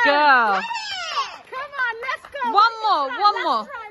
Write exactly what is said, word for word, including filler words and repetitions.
girl. Come on, let's go. One more, one more.